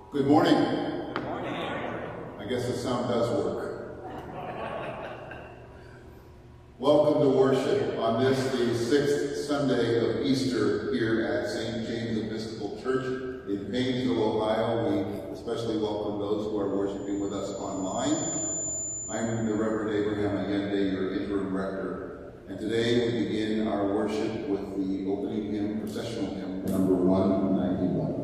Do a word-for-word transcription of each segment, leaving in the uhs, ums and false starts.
Good morning. Good morning. I guess the sound does work. Welcome to worship on this, the sixth Sunday of Easter here at Saint James Episcopal Church in Painesville, Ohio. We especially welcome those who are worshiping with us online. I'm the Reverend Abraham Allende, your interim rector, and today we begin our worship with the opening hymn, processional hymn, number one ninety-one.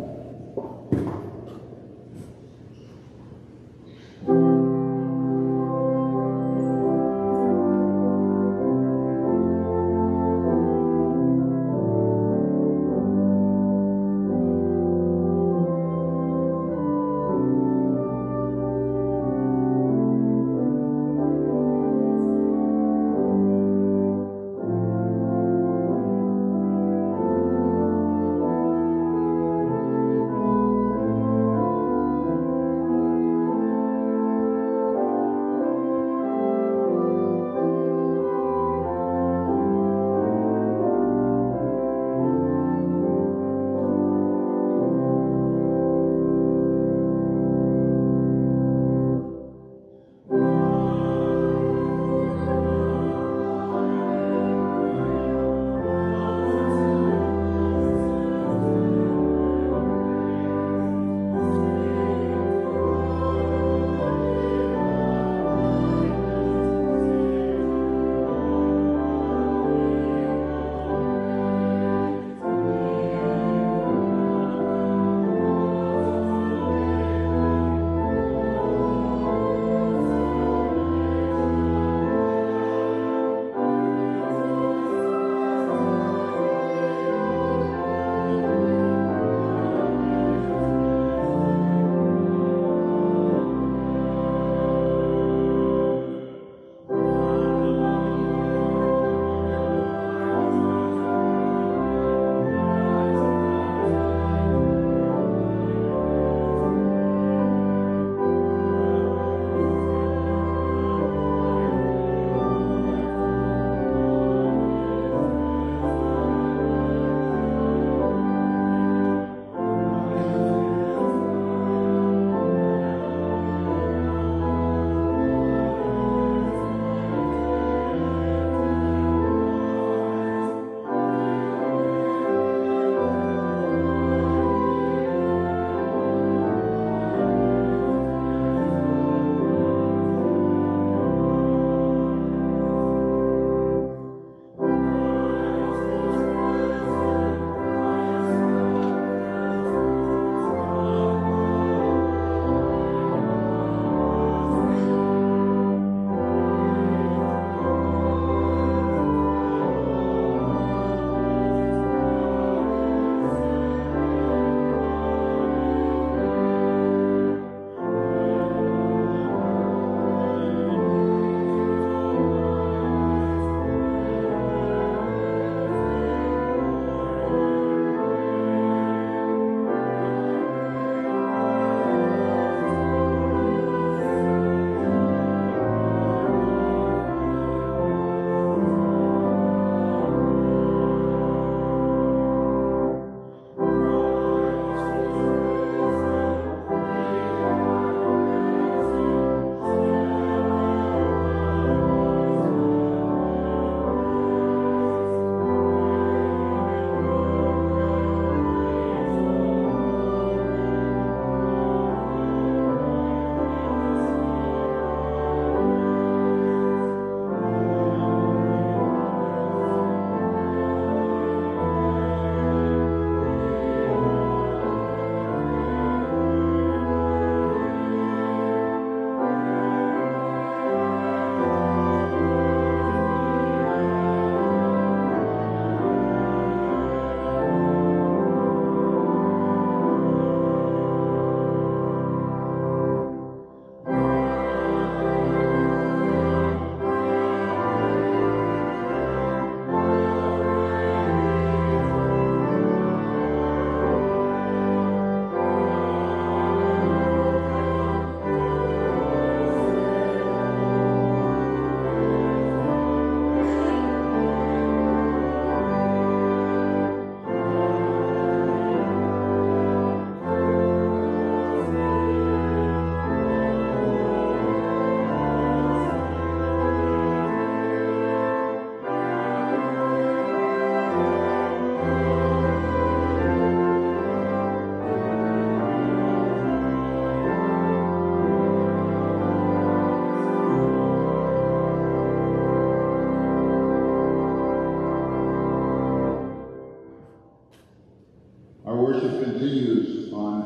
Thank you.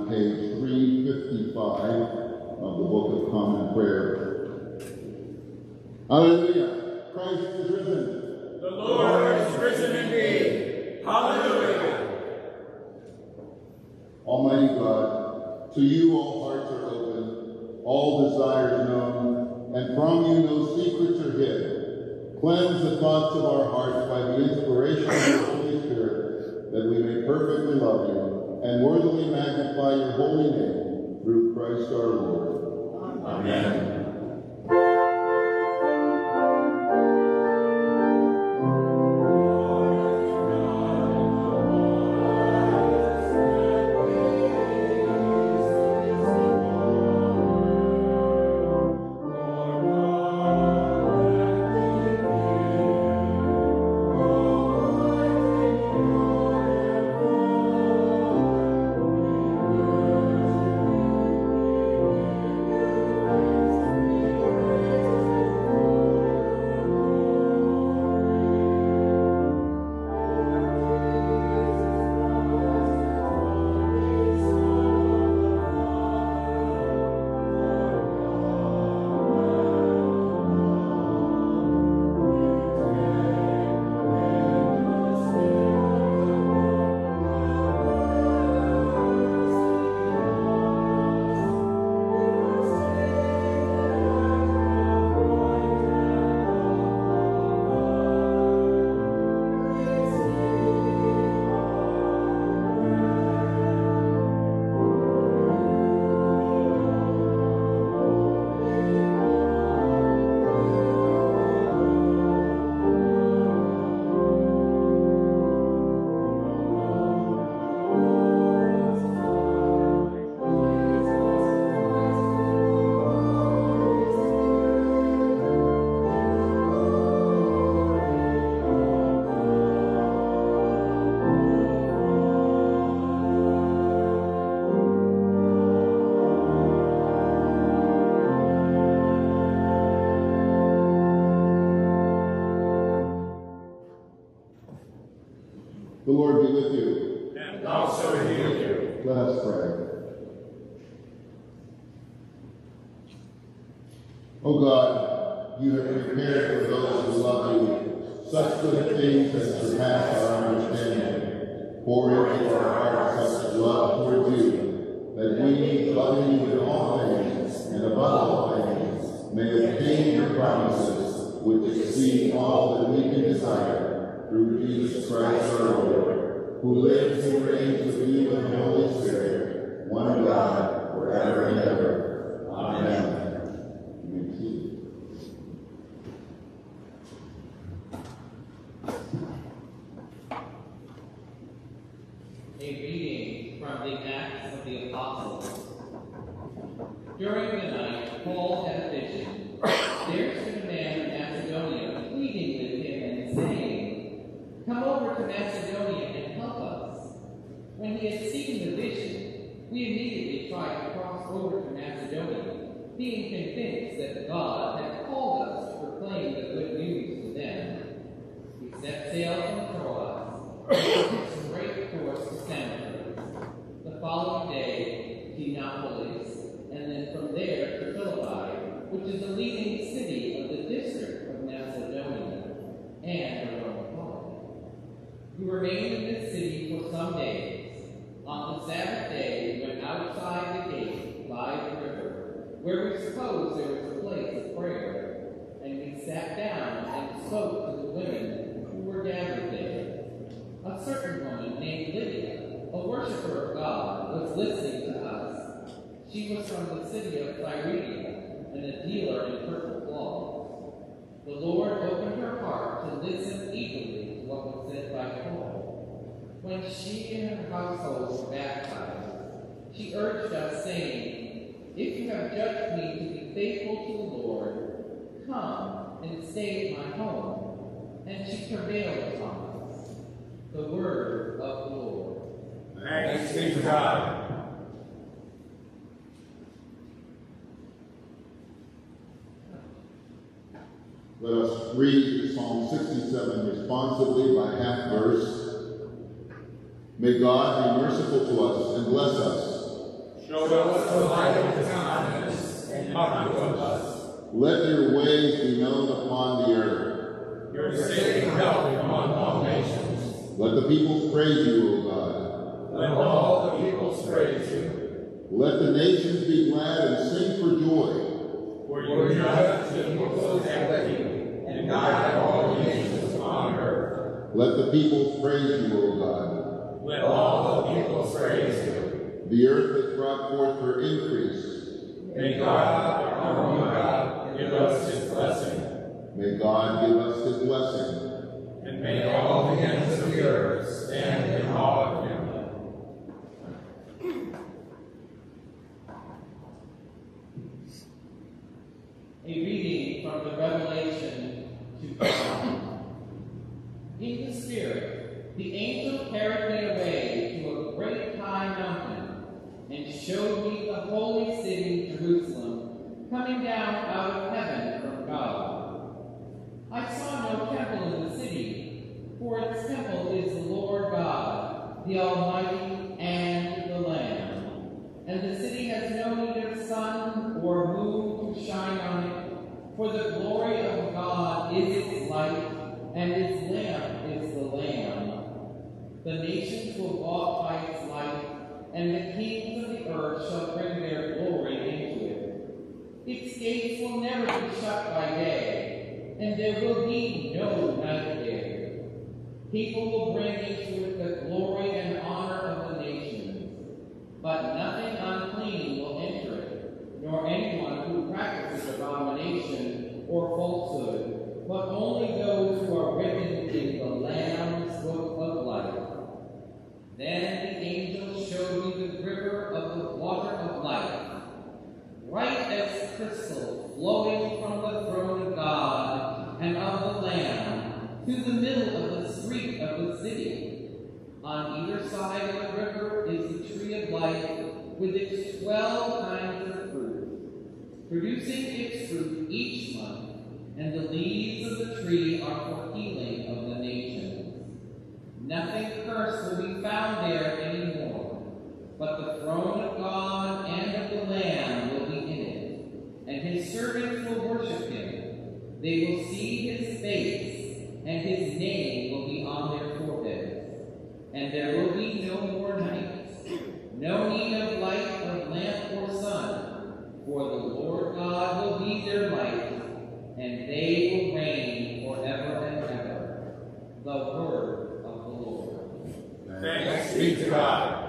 on page three fifty-five of the Book of Common Prayer. Hallelujah! Christ is risen. The Lord is risen indeed. Hallelujah! Almighty God, to you all hearts are open, all desires known, and from you no secrets are hid. Cleanse the thoughts of our hearts by the inspiration of the Holy Spirit, that we may perfectly love you and worthily magnify your holy name through Christ our Lord. Amen. The Lord be with you. And also with you. Let us pray. O God, you have prepared for those who love you such good things that surpass our understanding. Pour into our hearts such love towards you, that we, loving you in all things and above all things, may obtain your promises, which exceed all that we can desire, through Jesus Christ our Lord, who lives and reigns with you in the Holy Spirit, one God, forever and ever. Amen. You may be seated. A reading from the Acts of the Apostles. During the night, Paul had a vision. There stood a man in Macedonia, pleading with him and saying, "Come over to Macedonia and help us." When he had seen the vision, we immediately tried to cross over to Macedonia, being convinced that God had called us to proclaim the good news to them. We set sail from Troas, and took straight course to Samothrace. The following day, to Neapolis, and then from there to Philippi, which is the leading city of the district of Macedonia, and a Roman colony. We remained in this city for some days. On the Sabbath day, we went outside the gate by the river, where we supposed there was a place of prayer, and we sat down and spoke to the women who were gathered there. A certain woman named Lydia, a worshiper of God, was listening to us. She was from the city of Cyrene, and a dealer in purple cloths. The Lord opened her heart to listen eagerly to what was said by Paul. When she and her household were baptized, she urged us, saying, "If you have judged me to be faithful to the Lord, come and stay at my home." And she prevailed upon us. The word of the Lord. Thanks be to God. Let us read Psalm sixty-seven responsively by half verse. May God be merciful to us and bless us, Show us the light of your countenance, and come to us. Let your ways be known upon the earth. Your saving help among all nations. Let the peoples praise you, O God. Let all the peoples praise you. Let the nations be glad and sing for joy. For you judge the peoples equity, and guide all the nations upon earth. Let the peoples praise you, O God. Let all the peoples praise you. The earth has brought forth her increase. May God, our own God, give us his blessing. May God give us his blessing. And may all the ends of the earth stand in awe of him. A reading from the Revelation to John. In the Spirit, the angel carried me away to a great high mountain, and showed me the holy city, Jerusalem, coming down out of heaven from God. I saw no temple in the city, for its temple is the Lord God, the Almighty, and the Lamb. And the city has no need of sun or moon to shine on it, for the glory of God is its light, and its lamp is the Lamb. The nations will walk by its light, and the kings of the earth shall bring their glory into it. Its gates will never be shut by day, and there will be no night there. People will bring into it the glory and honor of the nations, but nothing unclean will enter it, nor anyone who practices abomination or falsehood, but only those who are written in the Lamb's book of life. Then the angel showed me the river of the water of life, bright as crystal, flowing from the throne of God and of the Lamb to the middle of the street of the city. On either side of the river is the tree of life with its twelve kinds of fruit, producing its fruit each month, and the leaves of the tree are for healing of the nations. Nothing cursed will be found there anymore, but the throne of God and of the Lamb will be in it, and his servants will worship him. They will see his face, and his name will be on their foreheads. And there will be no more night, no need of light of lamp or sun, for the Lord God will be their light, and they will reign forever and ever. The word of the Lord. Thanks be to God.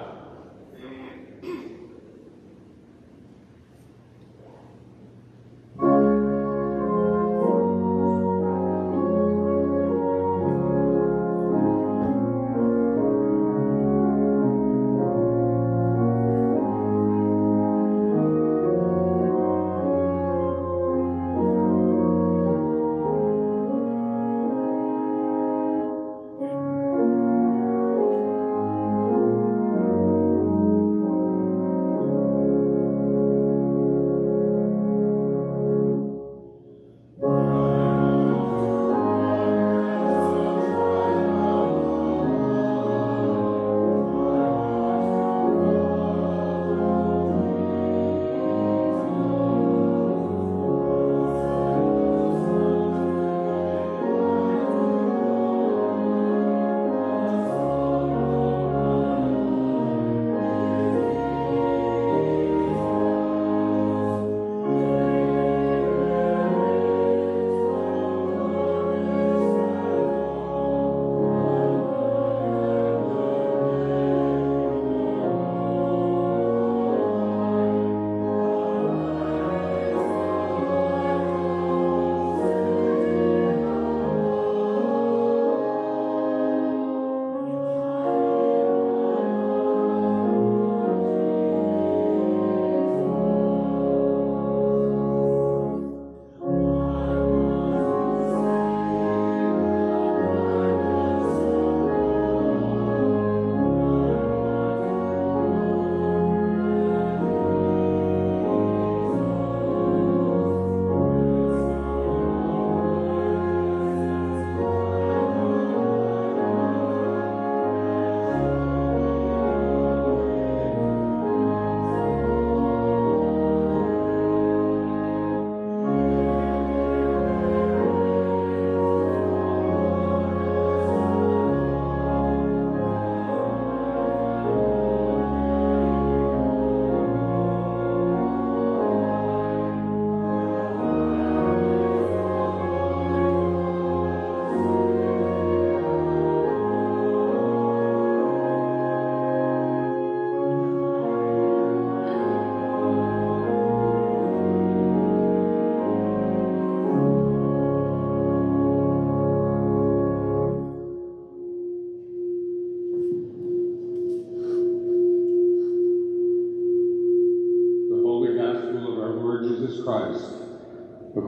Thank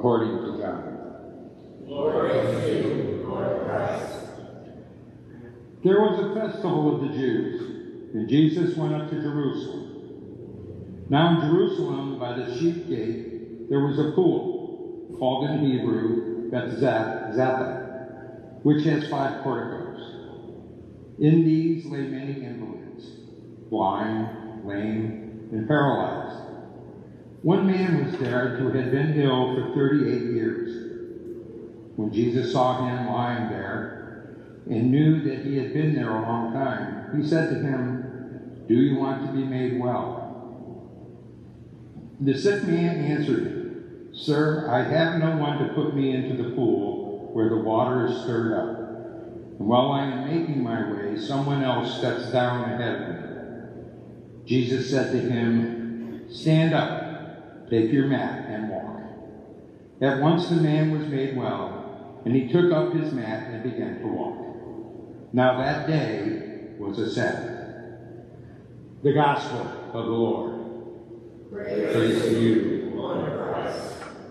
according to God. Glory to you, Lord Christ. There was a festival of the Jews, and Jesus went up to Jerusalem. Now in Jerusalem, by the sheep gate, there was a pool, called in Hebrew Bethzatha, which has five porticos. In these lay many invalids, blind, lame, and paralyzed. One man was there who had been ill for thirty-eight years. When Jesus saw him lying there and knew that he had been there a long time, he said to him, "Do you want to be made well?" The sick man answered him, "Sir, I have no one to put me into the pool where the water is stirred up. And while I am making my way, someone else steps down ahead of me." Jesus said to him, "Stand up. Take your mat and walk." At once the man was made well, and he took up his mat and began to walk. Now that day was a Sabbath. The Gospel of the Lord. Praise, Praise to you, Lord Christ.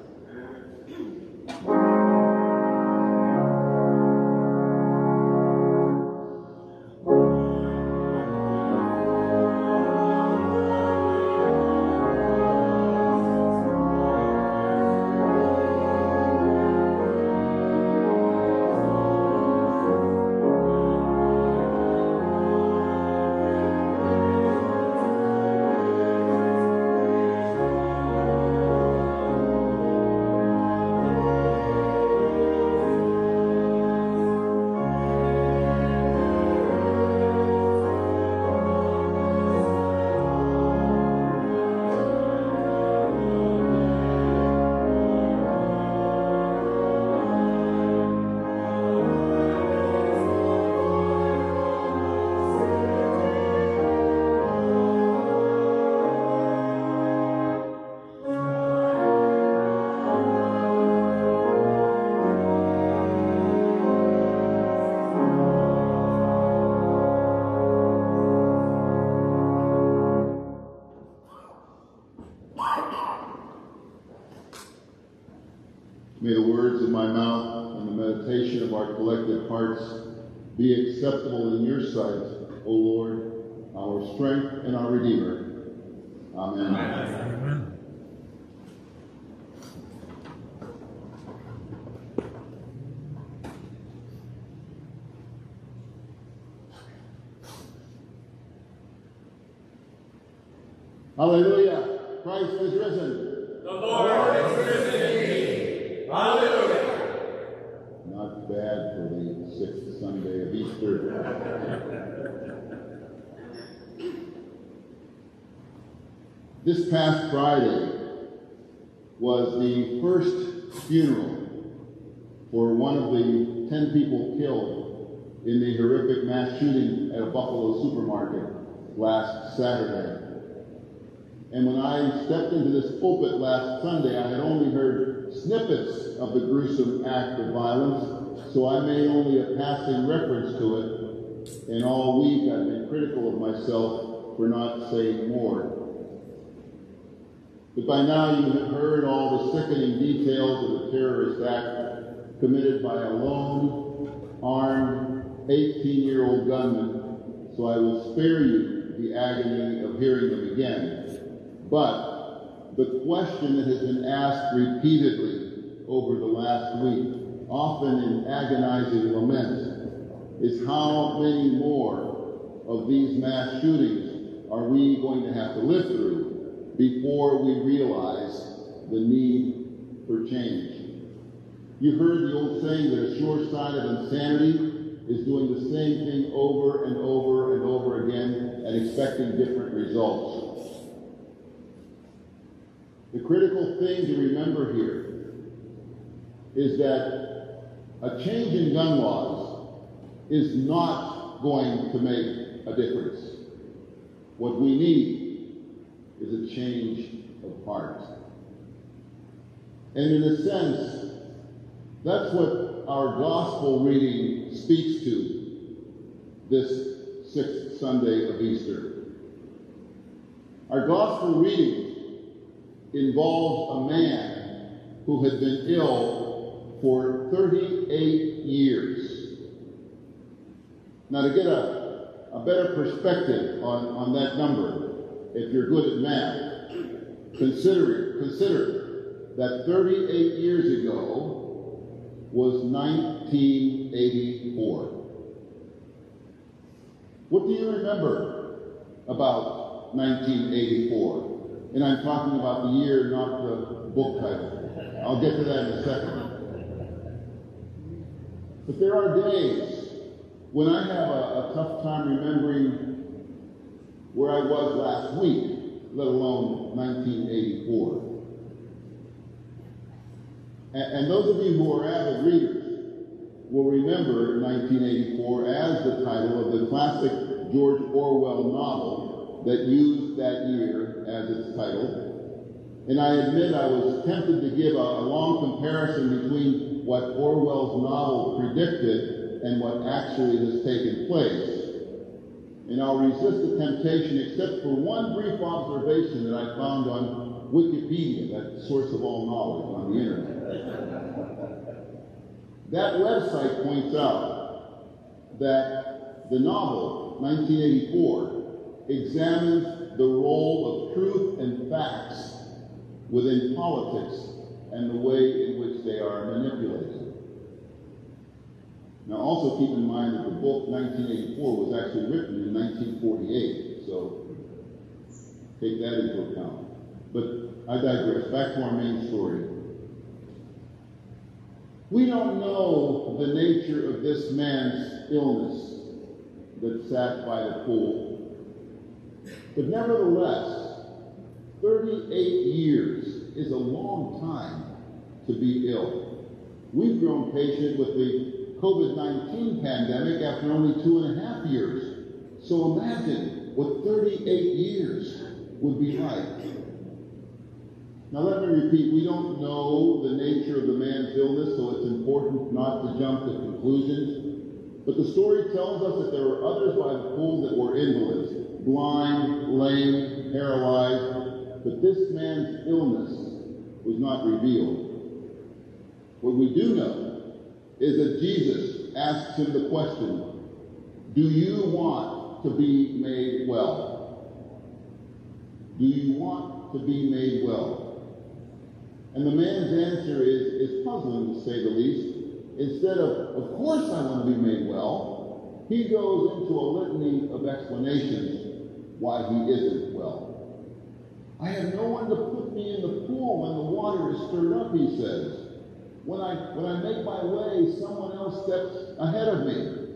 May the words of my mouth and the meditation of our collective hearts be acceptable in your sight, O Lord, our strength and our Redeemer. Amen. Amen. Hallelujah! Christ is risen. The Lord is risen indeed. Hallelujah. Not bad for the sixth Sunday of Easter. This past Friday was the first funeral for one of the ten people killed in the horrific mass shooting at a Buffalo supermarket last Saturday. And when I stepped into this pulpit last Sunday, I had only heard snippets of the gruesome act of violence, so I made only a passing reference to it. And all week I've been critical of myself for not saying more. But by now you have heard all the sickening details of the terrorist act committed by a lone, armed, eighteen-year-old gunman, so I will spare you the agony of hearing them again. But the question that has been asked repeatedly over the last week, often in agonizing lament, is how many more of these mass shootings are we going to have to live through before we realize the need for change? You heard the old saying that a sure sign of insanity is doing the same thing over and over and over again and expecting different results. The critical thing to remember here is that a change in gun laws is not going to make a difference. What we need is a change of heart. And in a sense, that's what our gospel reading speaks to this sixth Sunday of Easter. Our gospel reading involves a man who had been ill for thirty-eight years. Now, to get a, a better perspective on, on that number, if you're good at math, consider, consider that thirty-eight years ago was nineteen eighty-four. What do you remember about nineteen eighty-four? And I'm talking about the year, not the book title. I'll get to that in a second. But there are days when I have a, a tough time remembering where I was last week, let alone nineteen eighty-four. And, and those of you who are avid readers will remember nineteen eighty-four as the title of the classic George Orwell novel that used that year as its title. And I admit I was tempted to give a, a long comparison between what Orwell's novel predicted and what actually has taken place. And I'll resist the temptation except for one brief observation that I found on Wikipedia, that source of all knowledge on the internet. That website points out that the novel, nineteen eighty-four, examines the role of truth and facts within politics and the way in which they are manipulated. Now, also keep in mind that the book nineteen eighty-four was actually written in nineteen forty-eight, so take that into account. But I digress. Back to our main story. We don't know the nature of this man's illness that sat by the pool. But nevertheless, thirty-eight years is a long time to be ill. We've grown patient with the COVID nineteen pandemic after only two and a half years. So imagine what thirty-eight years would be like. Now let me repeat, we don't know the nature of the man's illness, so it's important not to jump to conclusions. But the story tells us that there were others by the pool that were invalids, blind, lame, paralyzed, but this man's illness was not revealed. What we do know is that Jesus asks him the question, do you want to be made well? Do you want to be made well? And the man's answer is, is puzzling, to say the least. Instead of, of course I want to be made well, he goes into a litany of explanations why he isn't well. I have no one to put me in the pool when the water is stirred up, he says. When I, when I make my way, someone else steps ahead of me.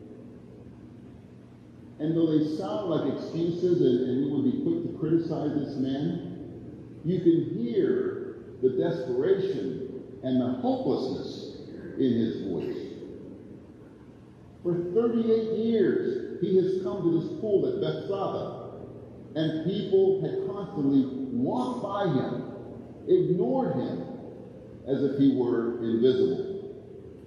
And though they sound like excuses, and, and we would be quick to criticize this man, you can hear the desperation and the hopelessness in his voice. For thirty-eight years, he has come to this pool at Bethsaida, and people had constantly walked by him, ignored him, as if he were invisible.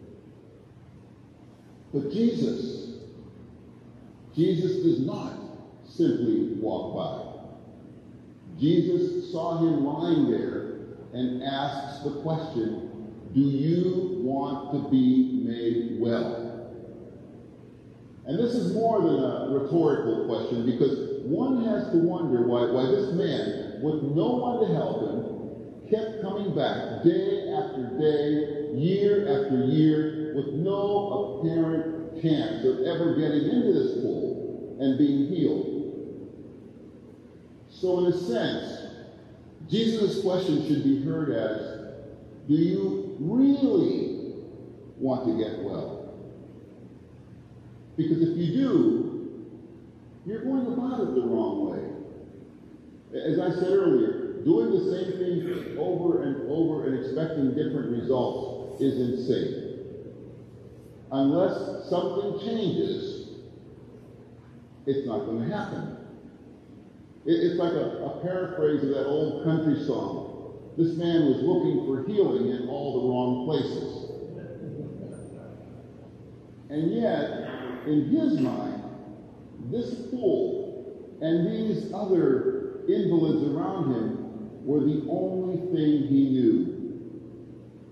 But Jesus, Jesus does not simply walk by. Jesus saw him lying there and asks the question, do you want to be made well? And this is more than a rhetorical question, because one has to wonder why, why this man, with no one to help him, kept coming back day after day, year after year, with no apparent chance of ever getting into this pool and being healed. So in a sense, Jesus' question should be heard as, do you really want to get well? Because if you do, you're going about it the wrong way. As I said earlier, doing the same thing over and over and expecting different results is insane. Unless something changes, it's not going to happen. It's like a, a paraphrase of that old country song. This man was looking for healing in all the wrong places. And yet, in his mind, this pool and these other invalids around him were the only thing he knew.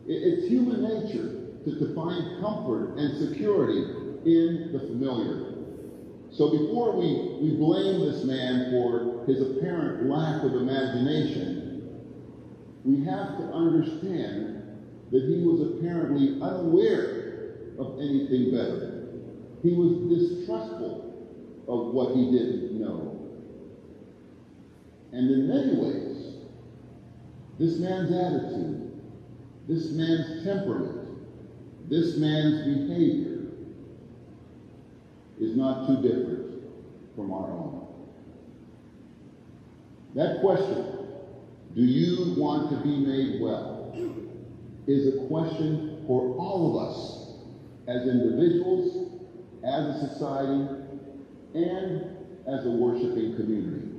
It's human nature to, to find comfort and security in the familiar. So before we, we blame this man for his apparent lack of imagination, we have to understand that he was apparently unaware of anything better. He was distrustful of what he didn't know. And in many ways, this man's attitude, this man's temperament, this man's behavior is not too different from our own. That question, do you want to be made well, is a question for all of us as individuals, as a society, and as a worshiping community.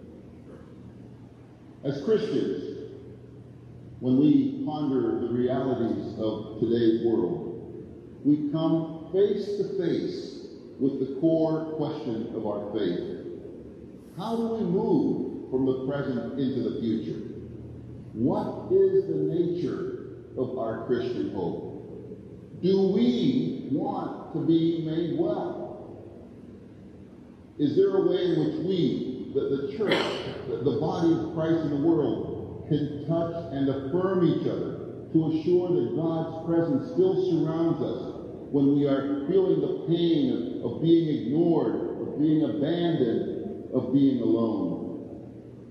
As Christians, when we ponder the realities of today's world, we come face to face with the core question of our faith. How do we move from the present into the future? What is the nature of our Christian hope? Do we want to be made well? Is there a way in which we, the, the church, the, the body of Christ in the world, can touch and affirm each other to assure that God's presence still surrounds us when we are feeling the pain of, of being ignored, of being abandoned, of being alone?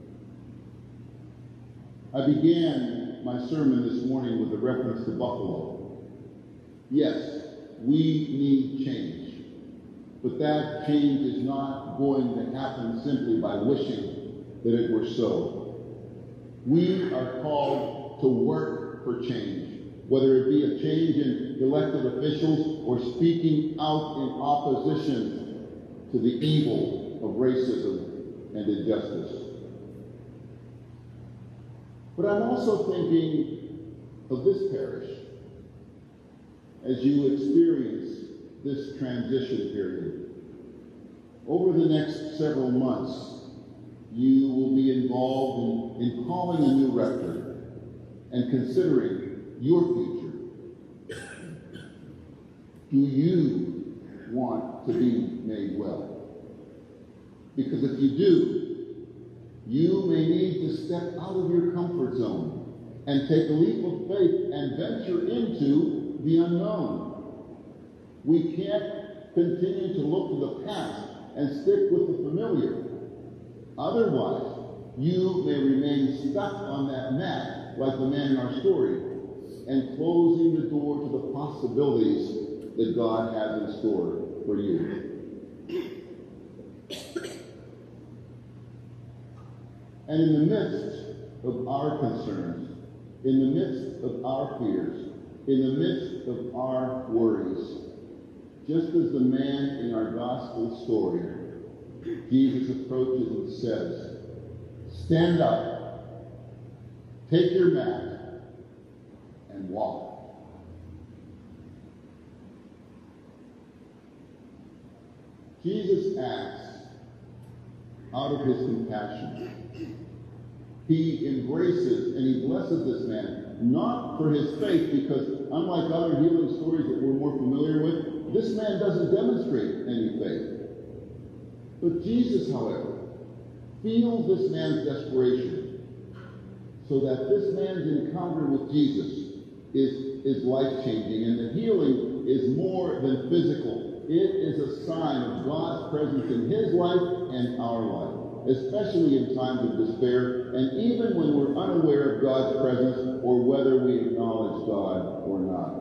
I began my sermon this morning with a reference to Buffalo. Yes, we need change, but that change is not going to happen simply by wishing that it were so. We are called to work for change, whether it be a change in elected officials or speaking out in opposition to the evil of racism and injustice. But I'm also thinking of this parish as you experience this transition period. Over the next several months, you will be involved in, in calling a new rector and considering your future. Do you want to be made well? Because if you do, you may need to step out of your comfort zone and take a leap of faith and venture into the unknown. We can't continue to look to the past and stick with the familiar. Otherwise, you may remain stuck on that mat like the man in our story and closing the door to the possibilities that God has in store for you. And in the midst of our concerns, in the midst of our fears, in the midst of our worries, just as the man in our gospel story, Jesus approaches and says, stand up, take your mat, and walk. Jesus acts out of his compassion. He embraces and he blesses this man, not for his faith, because unlike other healing stories that we're more familiar with, this man doesn't demonstrate any faith. But Jesus, however, feels this man's desperation, so that this man's encounter with Jesus is, is life-changing, and the healing is more than physical. It is a sign of God's presence in his life and our life, especially in times of despair, and even when we're unaware of God's presence or whether we acknowledge God or not.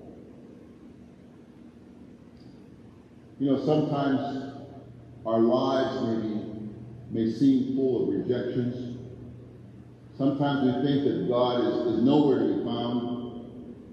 You know, sometimes our lives maybe may seem full of rejections. Sometimes we think that God is, is nowhere to be found.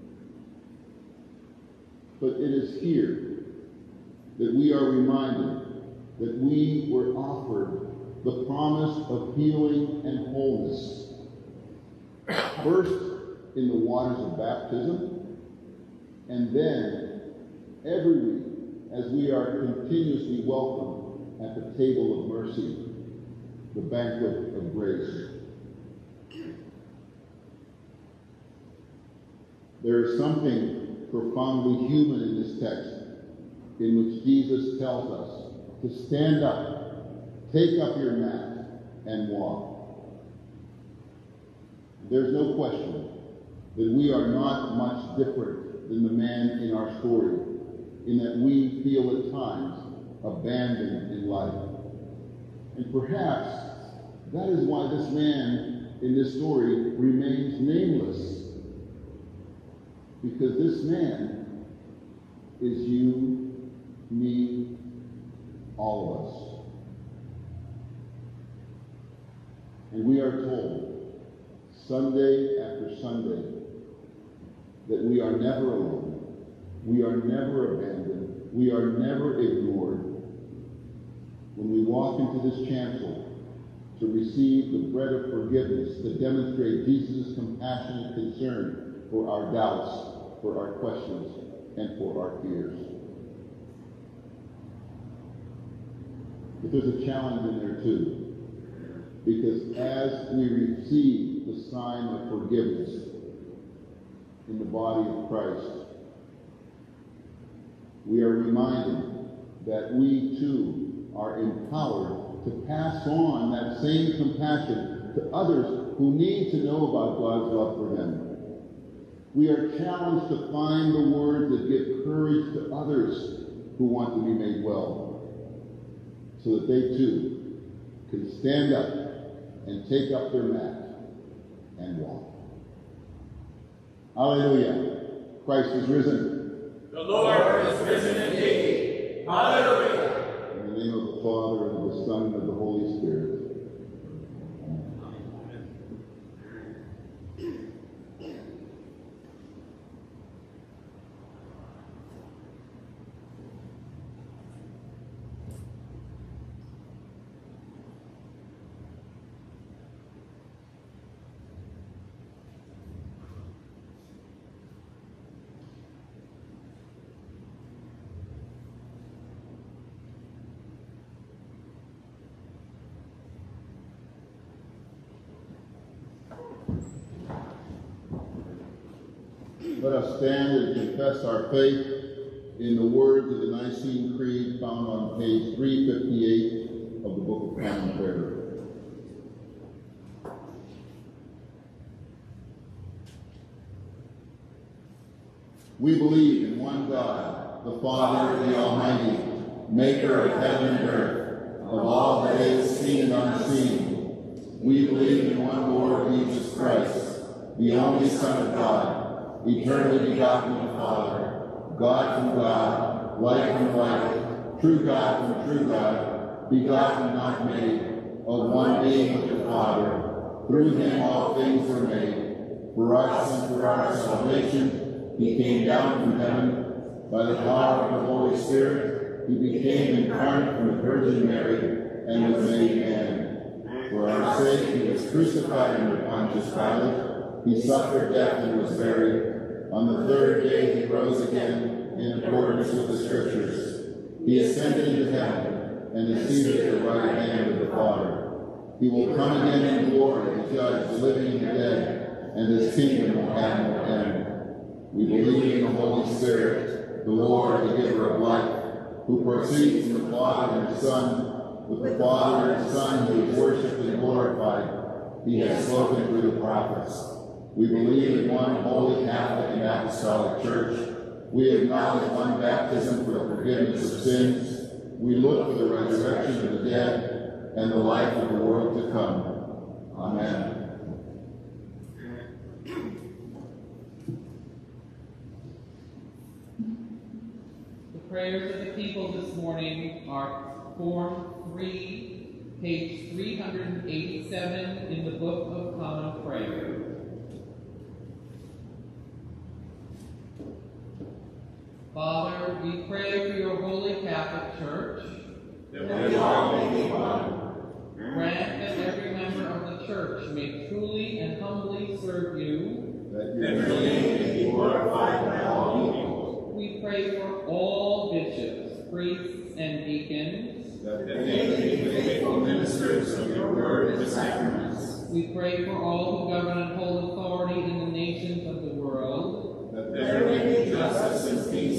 But it is here that we are reminded that we were offered the promise of healing and wholeness. First, in the waters of baptism, and then every week as we are continuously welcomed at the table of mercy, the banquet of grace. There is something profoundly human in this text, in which Jesus tells us to stand up, take up your mat, and walk. There's no question that we are not much different than the man in our story, in that we feel at times abandoned in life. And perhaps that is why this man in this story remains nameless. Because this man is you, me, all of us. And we are told, Sunday after Sunday, that we are never alone, we are never abandoned, we are never ignored. When we walk into this chancel to receive the bread of forgiveness, to demonstrate Jesus' compassionate concern for our doubts, for our questions, and for our fears. But there's a challenge in there too, because as we receive the sign of forgiveness in the body of Christ, we are reminded that we too are empowered to pass on that same compassion to others who need to know about God's love for them. We are challenged to find the words that give courage to others who want to be made well, so that they too can stand up and take up their mat and walk. Hallelujah. Christ is risen. The Lord is risen indeed. Hallelujah. In the name of the Father, and of the Son, and of the Holy Spirit. Let us stand and confess our faith in the words of the Nicene Creed found on page three fifty-eight of the Book of Common Prayer. We believe in one God, the Father, the Almighty, maker of heaven and earth, of all that is seen and unseen. We believe in one Lord Jesus Christ, the only Son of God, eternally begotten of the Father, God from God, light from light, true God from true God, begotten, not made, of one being with the Father. Through him all things were made. For us and for our salvation, he came down from heaven. By the power of the Holy Spirit, he became incarnate from the Virgin Mary and was made man. For our sake, he was crucified under Pontius Pilate. He suffered death and was buried. On the third day he rose again in accordance with the Scriptures. He ascended into heaven and is seated at the right hand of the Father. He will come again in glory to judge the living and the dead, and his kingdom will have no end. We believe in the Holy Spirit, the Lord, the giver of life, who proceeds from the Father and the Son, with the Father and Son who is worshipped and glorified. He has spoken through the prophets. We believe in one holy Catholic and Apostolic Church. We acknowledge one baptism for the forgiveness of sins. We look for the resurrection of the dead and the life of the world to come. Amen. The prayers of the people this morning are Form three, page three hundred eighty-seven in the Book of Common Prayer. Father, we pray for your holy Catholic Church, that we all may be one. Grant that every member of the Church may truly and humbly serve you, That That your name may be glorified by all people. We pray for all bishops, priests, and deacons. That they may be faithful ministers of your word and sacraments. We pray for all who govern and hold authority in the nations of the world.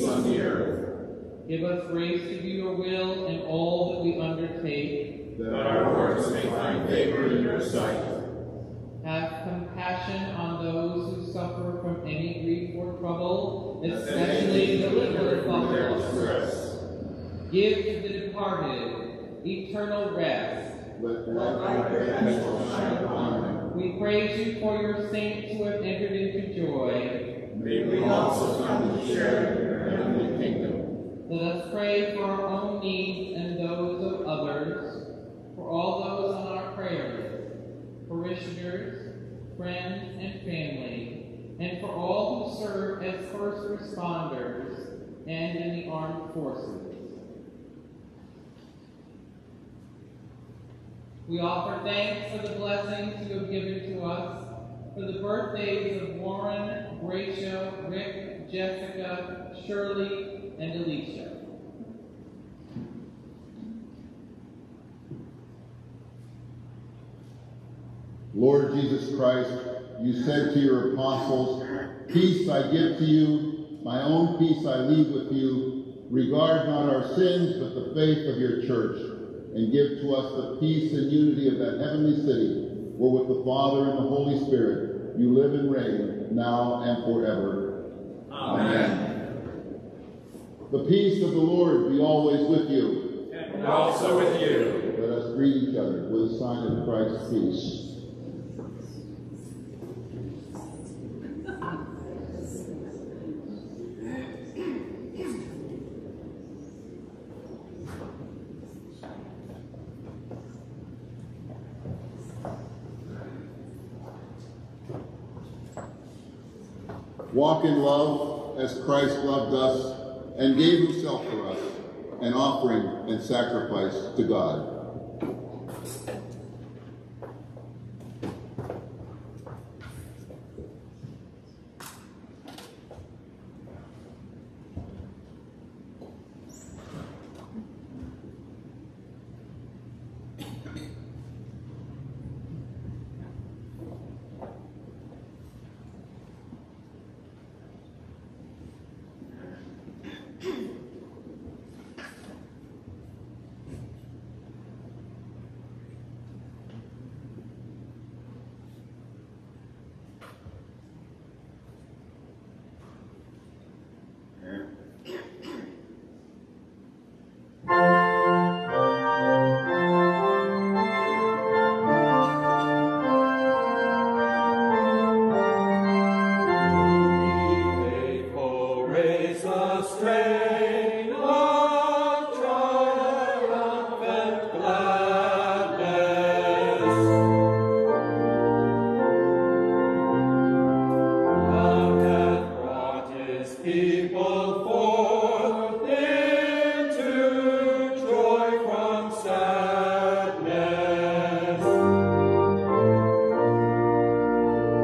on the earth. Give us grace to do your will in all that we undertake, that our works may find favor in your sight. Have compassion on those who suffer from any grief or trouble, especially deliver from their distress. Give to the departed eternal rest. Let thy face shine upon them. We praise you for your saints who have entered into joy. May we also come to share in your heavenly kingdom. Let us pray for our own needs and those of others, for all those on our prayer list, parishioners, friends, and family, and for all who serve as first responders and in the armed forces. We offer thanks for the blessings you have given to us, for the birthdays of Warren, Gracia, Rick, Jessica, Shirley, and Alicia. Lord Jesus Christ, you said to your apostles, "Peace I give to you, my own peace I leave with you. Regard not our sins, but the faith of your church, and give to us the peace and unity of that heavenly city, where with the Father and the Holy Spirit you live and reign, now and forever." Amen. The peace of the Lord be always with you. And also with you. Let us greet each other with a sign of Christ's peace. Walk in love as Christ loved us and gave himself for us, an offering and sacrifice to God.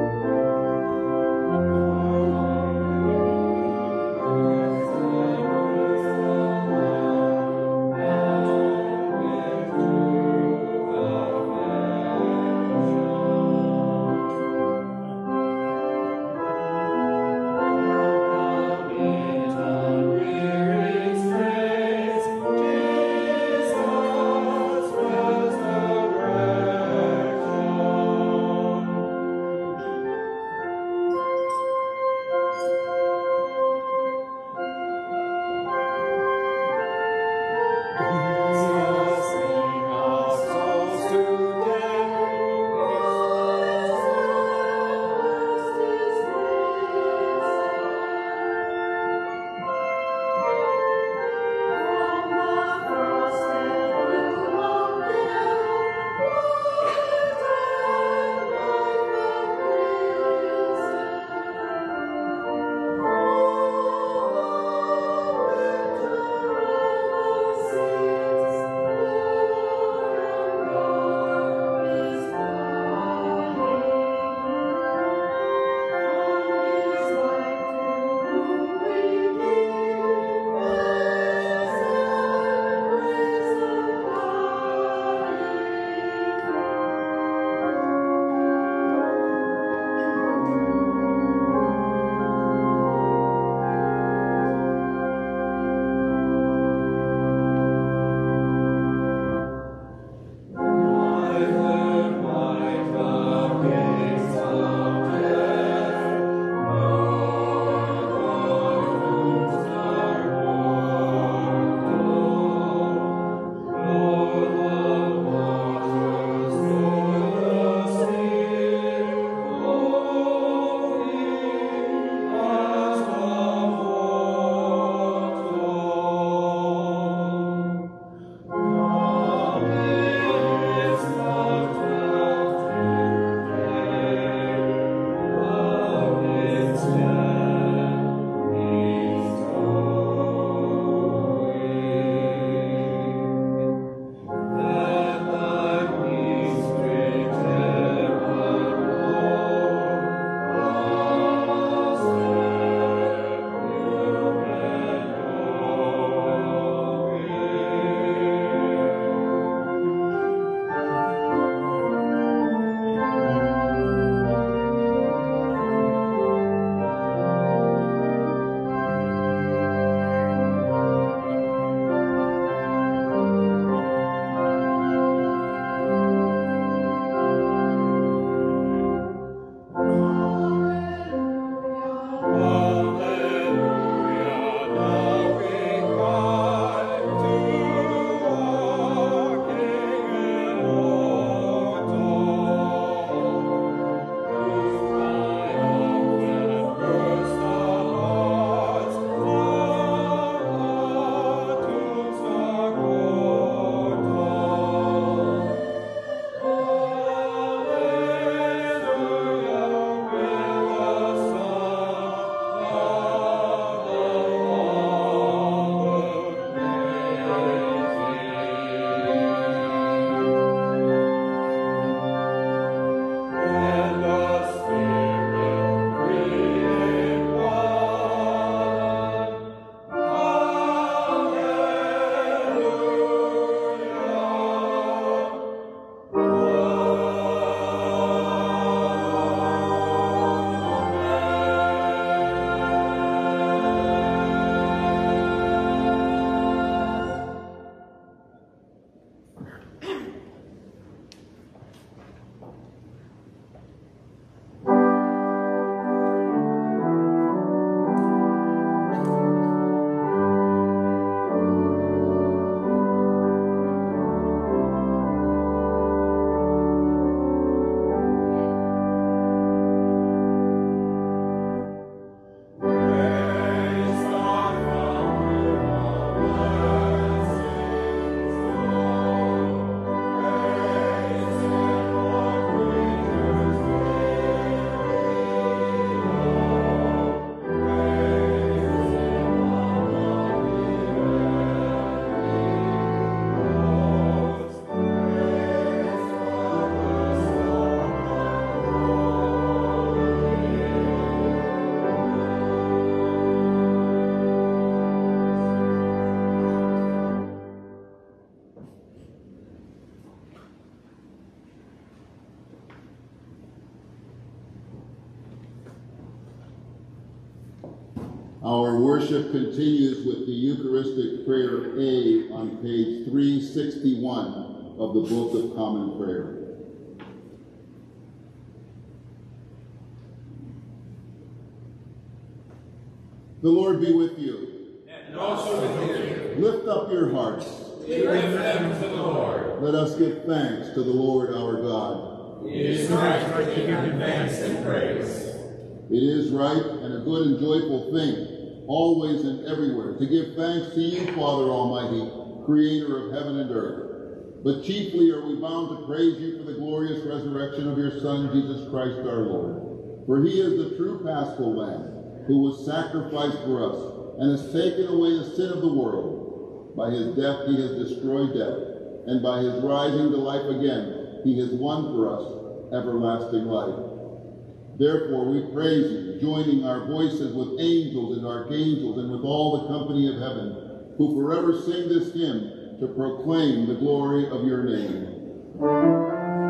Amen. Our worship continues with the Eucharistic Prayer A on page three sixty-one of the Book of Common Prayer. The Lord be with you. And also with you. Lift up your hearts. We lift them to the Lord. Let us give thanks to the Lord our God. It is right to give him thanks and praise. It is right and a good and joyful thing, always and everywhere, to give thanks to you, Father Almighty, Creator of heaven and earth. But chiefly are we bound to praise you for the glorious resurrection of your Son, Jesus Christ our Lord. For he is the true Paschal Lamb, who was sacrificed for us, and has taken away the sin of the world. By his death he has destroyed death, and by his rising to life again, he has won for us everlasting life. Therefore we praise you, joining our voices with angels and archangels and with all the company of heaven, who forever sing this hymn to proclaim the glory of your name.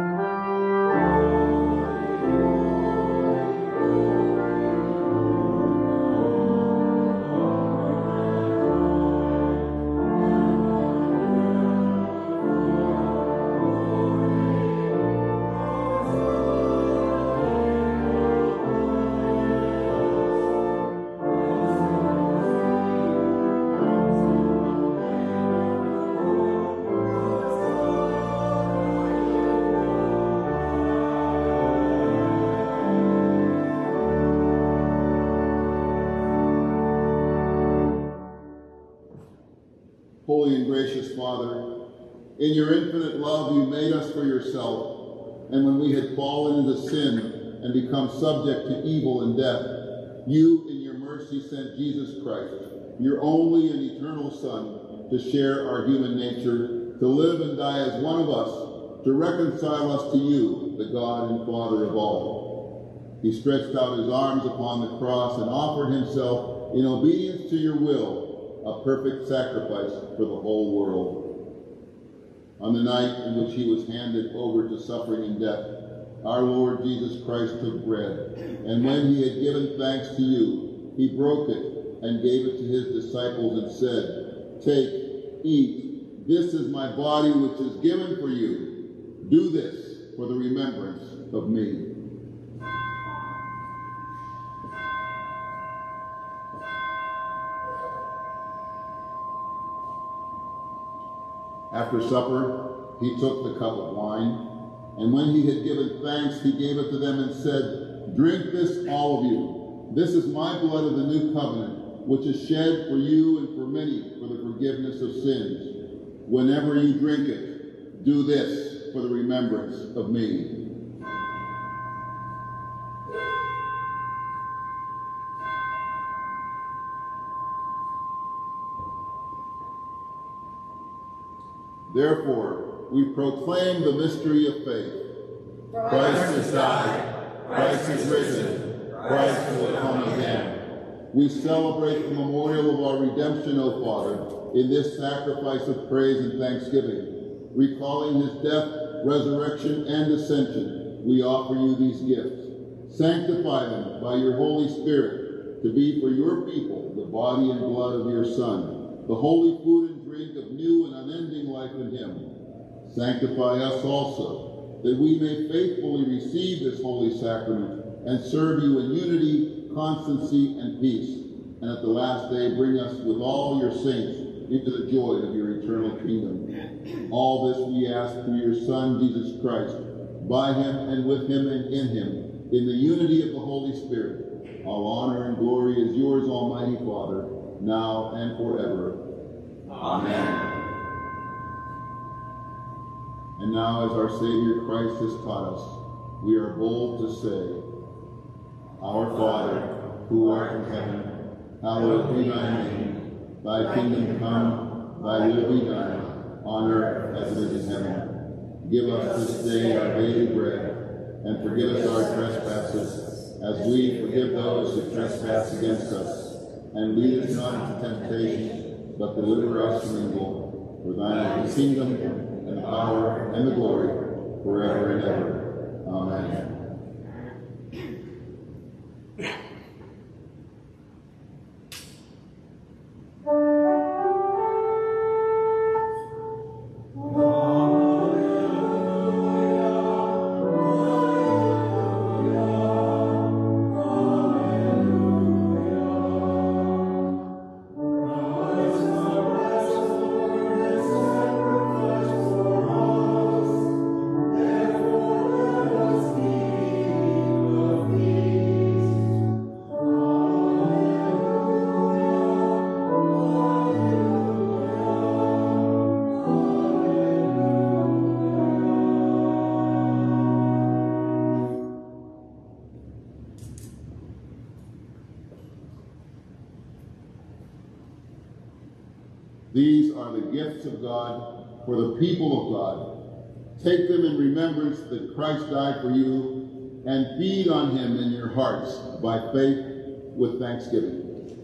Holy and gracious Father, in your infinite love you made us for yourself, and when we had fallen into sin and become subject to evil and death, you in your mercy sent Jesus Christ, your only and eternal Son, to share our human nature, to live and die as one of us, to reconcile us to you, the God and Father of all. He stretched out his arms upon the cross and offered himself in obedience to your will, a perfect sacrifice for the whole world. On the night in which he was handed over to suffering and death, our Lord Jesus Christ took bread, and when he had given thanks to you, he broke it and gave it to his disciples and said, "Take, eat, this is my body which is given for you. Do this for the remembrance of me." After supper, he took the cup of wine, and when he had given thanks, he gave it to them and said, "Drink this, all of you. This is my blood of the new covenant, which is shed for you and for many for the forgiveness of sins. Whenever you drink it, do this for the remembrance of me." Therefore, we proclaim the mystery of faith. Christ has died. Christ is risen. Christ will come again. We celebrate the memorial of our redemption, O Father, in this sacrifice of praise and thanksgiving. Recalling his death, resurrection, and ascension, we offer you these gifts. Sanctify them by your Holy Spirit to be for your people the body and blood of your Son, the holy food and drink of new and unending life in him. Sanctify us also, that we may faithfully receive this holy sacrament and serve you in unity, constancy, and peace, and at the last day bring us with all your saints into the joy of your eternal kingdom. All this we ask through your Son, Jesus Christ, by him and with him and in him, in the unity of the Holy Spirit. All honor and glory is yours, Almighty Father, now and forever. Amen. And now, as our Savior Christ has taught us, we are bold to say, Our Father, who art in heaven, hallowed be thy name. Thy kingdom come, thy will be done, on earth as it is in heaven. Give us this day our daily bread, and forgive us our trespasses, as we forgive those who trespass against us. And lead us not into temptation, but deliver us from evil. For thine is the kingdom, and the power, and the glory, forever and ever. Amen. These are the gifts of God for the people of God. Take them in remembrance that Christ died for you, and feed on him in your hearts by faith with thanksgiving.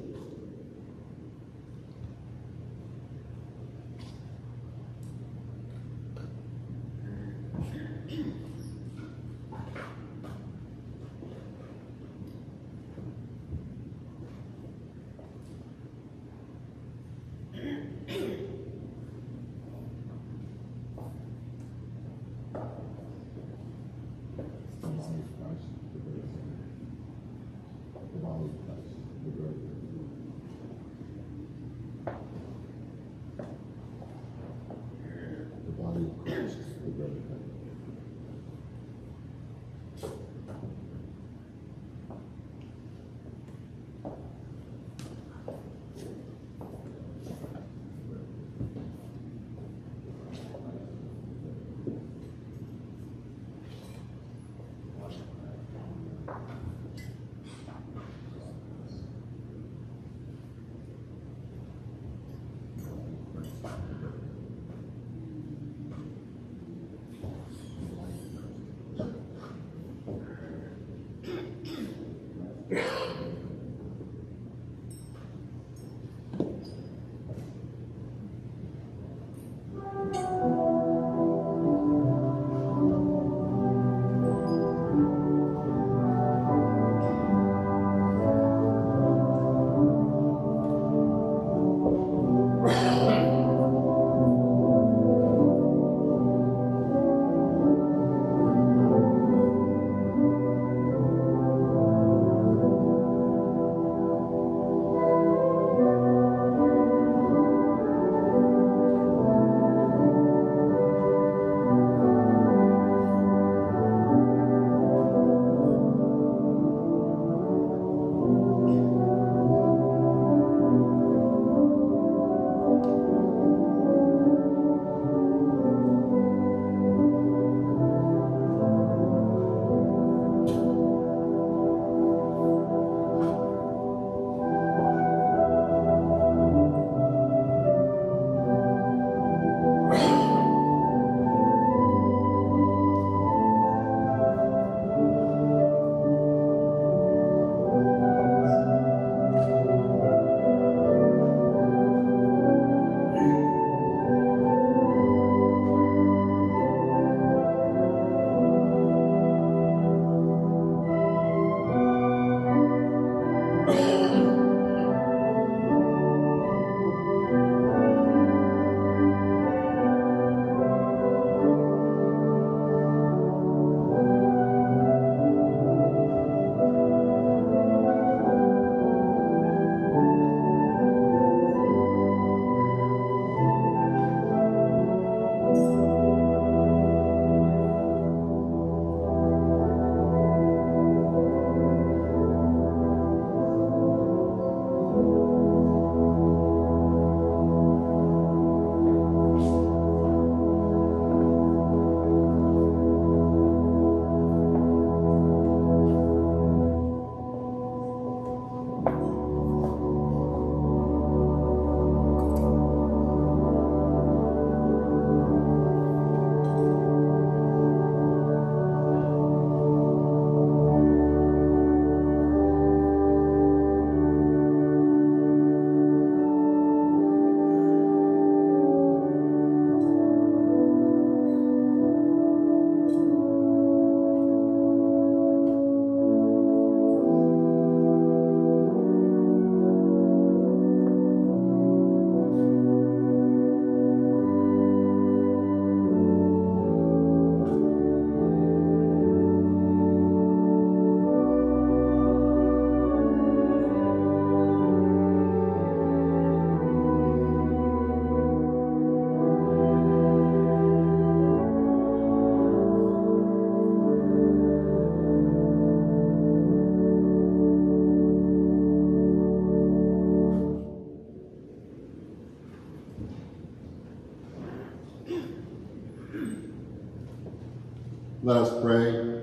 Let us pray.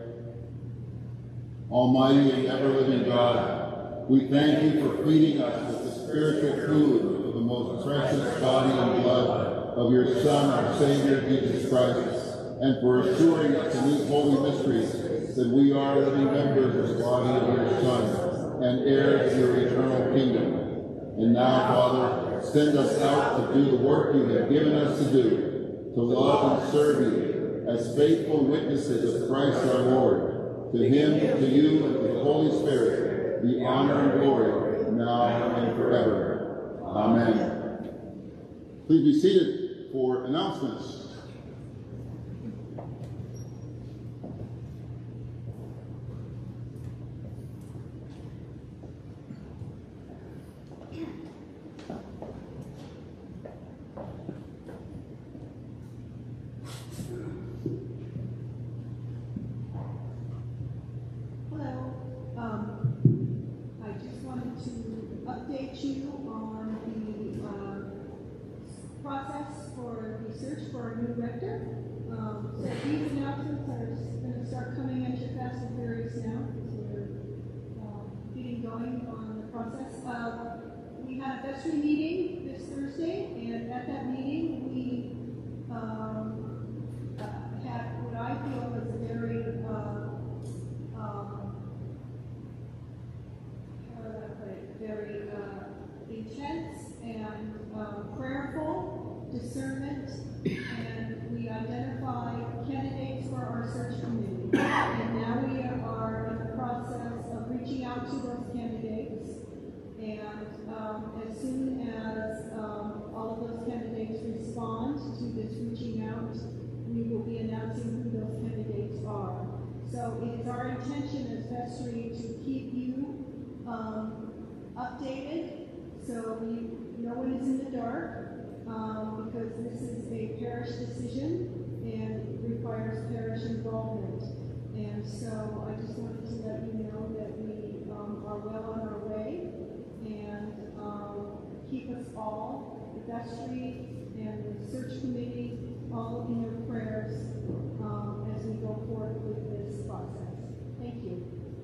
Almighty and ever-living God, we thank you for feeding us with the spiritual food of the most precious body and blood of your Son, our Savior, Jesus Christ, and for assuring us in these holy mysteries that we are living members of the body of your Son and heirs of your eternal kingdom. And now, Father, send us out to do the work you have given us to do, to love and serve you as faithful witnesses of Christ our Lord. To him, to you, and to the Holy Spirit, be honor and glory, now and forever. Amen. Please be seated for announcements. Vestry meeting this Thursday, and at that meeting we um, uh, had what I feel was a very uh, um, how do I put it? Very uh, intense and uh, prayerful discernment, and we identified candidates for our search committee, and now we are in the process of reaching out to those candidates. And um, as soon as um, all of those candidates respond to this reaching out, we will be announcing who those candidates are. So it's our intention as vestry to keep you um, updated, so you, no one is in the dark, um, because this is a parish decision and requires parish involvement. And so I just wanted to let you know that we um, are well on our way. And um, keep us all, the vestry and the search committee, all in your prayers um, as we go forward with this process. Thank you.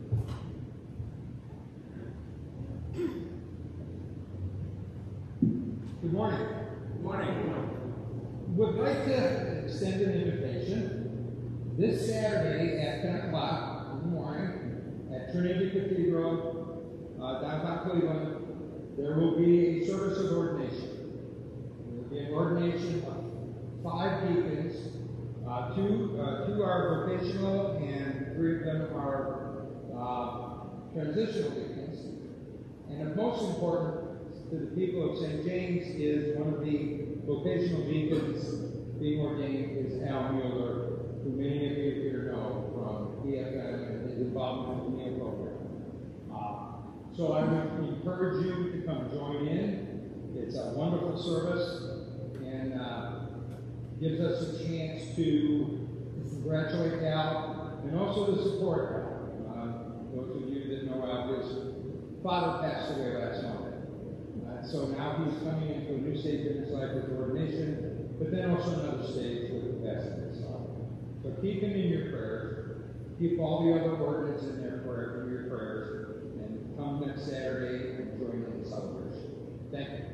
Good morning. Good morning. Would like to extend an invitation this Saturday at ten o'clock in the morning at Trinity Cathedral, Uh, downtown Cleveland. There will be a service of ordination. There will be an ordination of five deacons. Uh, two, uh, two are vocational, and three of them are uh, transitional deacons. And of most importance to the people of Saint James is one of the vocational deacons being ordained is Al Mueller, who many of you here know from E F M and his involvement in the Neo program. So I would encourage you to come join in. It's a wonderful service and uh, gives us a chance to congratulate Al and also to support Al. Uh, those of you that know Al, his father passed away last Monday. Uh, so now he's coming into a new stage in his life with ordination, but then also another stage with the passing of his son. So keep him in your prayers. Keep all the other ordinance in there for in your prayers. Come next Saturday and join in the celebration. Thank you.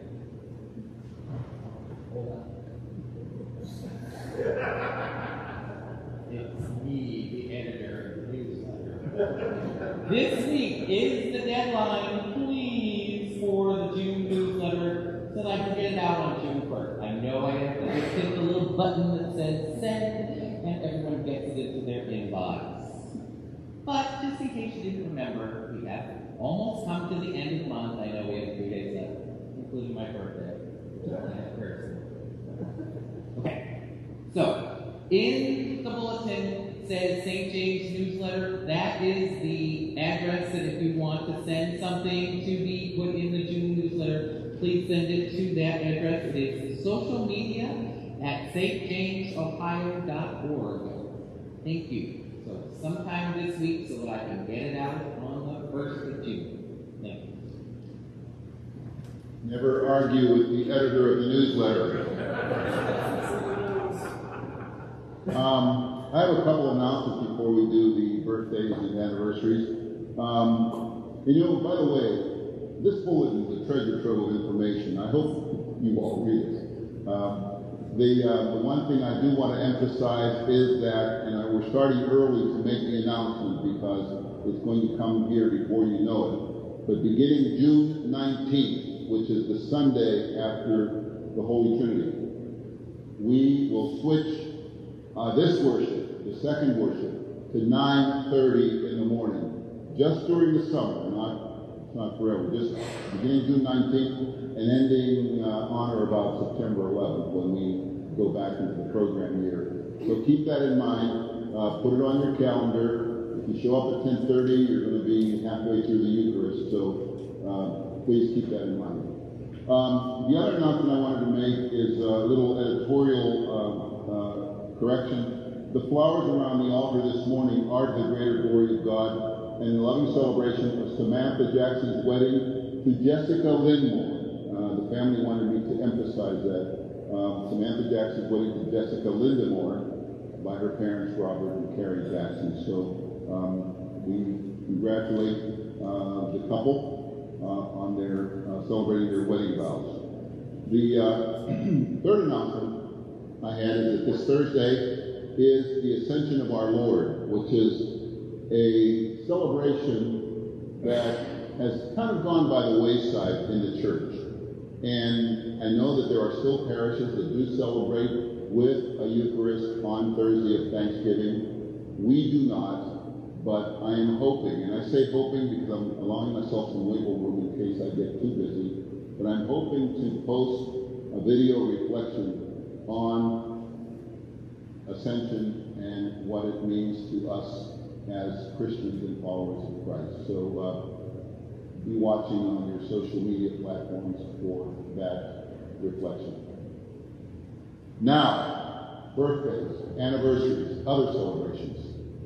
Hold on. It's me, the editor of the newsletter. This week is the deadline, please, for the June newsletter so that I can get it out on June first. I know I have to just hit the little button that says send, and everyone gets it into their inbox. But just in case you didn't remember, we have almost come to the end of the month. I know we have three days left, including my birthday. Okay. So, in the bulletin it says Saint James newsletter. That is the address that if you want to send something to be put in the June newsletter, please send it to that address. It is social media at s t james ohio dot org. Thank you. So sometime this week so that I can get it out on the first of June. Thank you. Never argue with the editor of the newsletter. um, I have a couple of announcements before we do the birthdays and anniversaries. Um, you know, by the way, this bulletin is a treasure trove of information. I hope you all read it. Uh, the, uh, the one thing I do want to emphasize is that, and uh, we're starting early to make the announcement because it's going to come here before you know it, but beginning June nineteenth, which is the Sunday after the Holy Trinity, we will switch uh, this worship, the second worship, to nine thirty in the morning, just during the summer, not It's not forever, just beginning June nineteenth and ending uh, on or about September eleventh when we go back into the program year. So keep that in mind. Uh, put it on your calendar. If you show up at ten thirty, you're going to be halfway through the Eucharist, so uh, please keep that in mind. Um, the other announcement I wanted to make is a little editorial uh, uh, correction. The flowers around the altar this morning are to the greater glory of God, and the loving celebration of Samantha Jackson's wedding to Jessica Lindmore. Uh, the family wanted me to emphasize that. Um, Samantha Jackson's wedding to Jessica Lindmore by her parents, Robert and Carrie Jackson. So um, we congratulate uh, the couple uh, on their uh, celebrating their wedding vows. The uh, third announcement I had is that this Thursday is the Ascension of our Lord, which is a celebration that has kind of gone by the wayside in the church. And I know that there are still parishes that do celebrate with a Eucharist on Thursday of Thanksgiving. We do not, but I am hoping, and I say hoping because I'm allowing myself some wiggle room in case I get too busy, but I'm hoping to post a video reflection on Ascension and what it means to us as Christians and followers of Christ. So uh, be watching on your social media platforms for that reflection. Now, birthdays, anniversaries, other celebrations.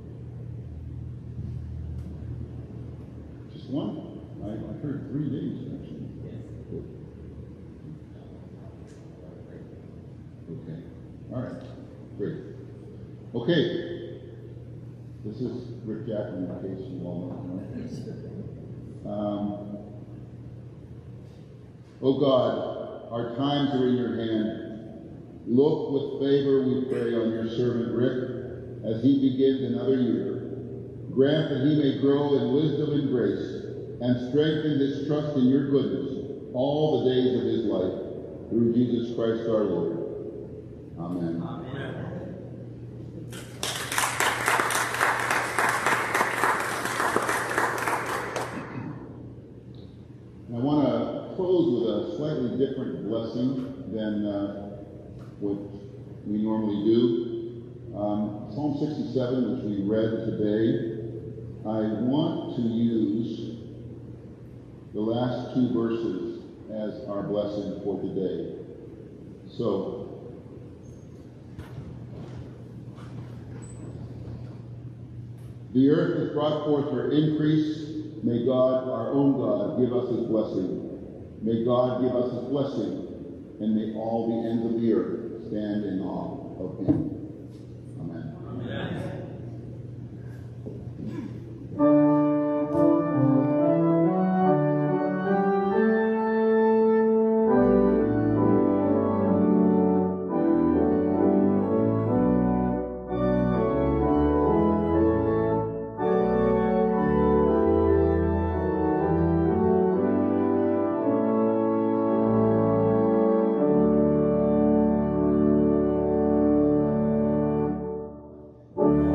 Just one? I, I heard three days actually. Okay. All right. Great. Okay. This is Rick Jackman, in case you all know. Um, oh God, our times are in your hand. Look with favor, we pray, on your servant Rick as he begins another year. Grant that he may grow in wisdom and grace and strengthen his trust in your goodness all the days of his life. Through Jesus Christ our Lord. Amen. Amen. I want to close with a slightly different blessing than uh, what we normally do. Um, Psalm sixty-seven, which we read today, I want to use the last two verses as our blessing for today. So, the earth has brought forth her increase. May God, our own God, give us his blessing. May God give us his blessing, and may all the ends of the earth stand in awe of him. Amen. Amen. Thank you.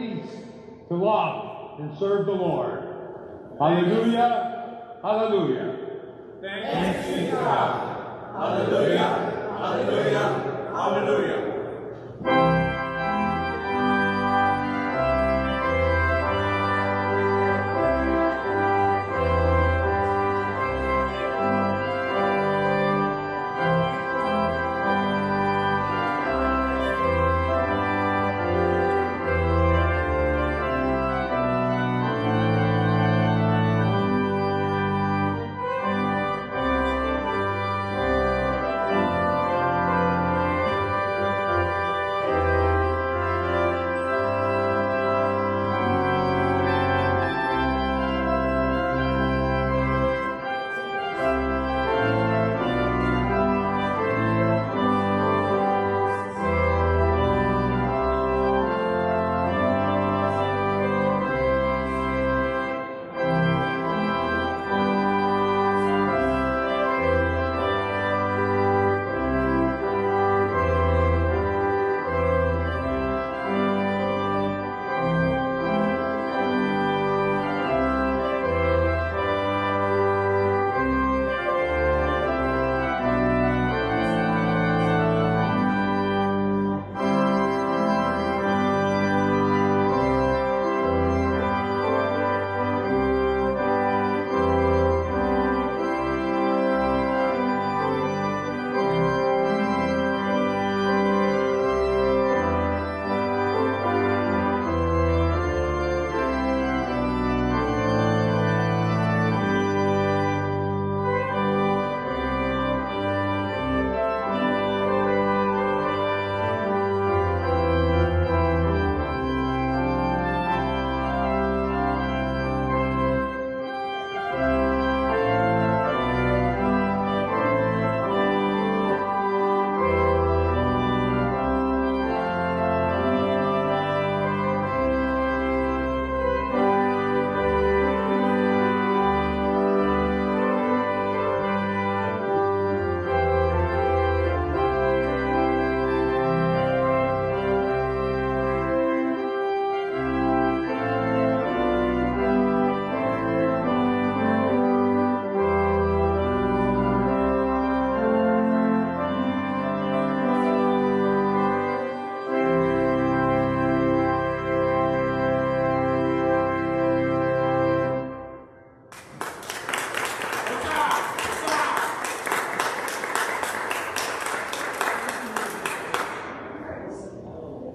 peace, to love and serve the Lord. Hallelujah, hallelujah. Thanks be to God. Hallelujah, hallelujah, hallelujah.